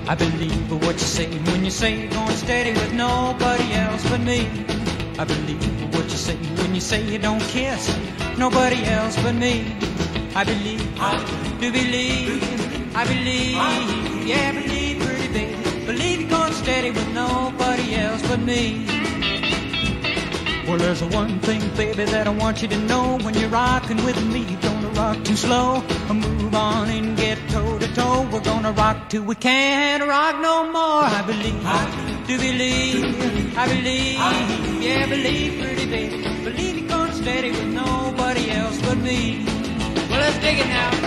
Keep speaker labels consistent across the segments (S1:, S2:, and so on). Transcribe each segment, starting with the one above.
S1: I believe what you say when you say you're going steady with nobody else but me. I believe what you say when you say you don't kiss nobody else but me. I believe, do believe, I believe, yeah, believe, pretty baby. Believe you're going steady with nobody else but me. Well, there's one thing, baby, that I want you to know. When you're rocking with me, you're gonna rock too slow. Move on and get toe to toe. We're gonna rock till we can't rock no more. I believe, do believe, I believe, yeah, believe, pretty baby. Believe you're going steady with nobody else but me. Well, let's dig it now.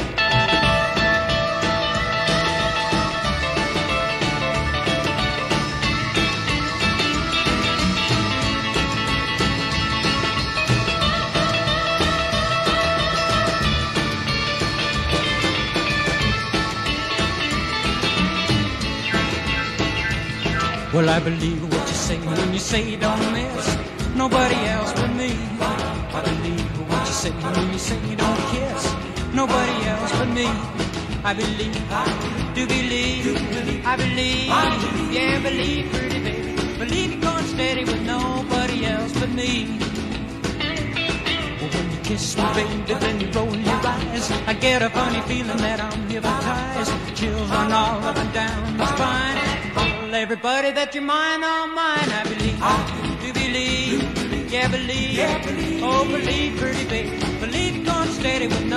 S1: Well, I believe what you say when you say you don't miss nobody else but me. I believe what you say when you say you don't kiss nobody else but me. I believe, do believe, I believe, yeah, believe, pretty baby. Believe you're going steady with nobody else but me. Well, when you kiss me, baby, then you roll your eyes. I get a funny feeling that I'm hypnotized. Chills run all up and down my spine. Everybody that you're mine, all mine. I believe, do believe, yeah, believe, oh, believe, pretty baby. Believe you're going steady with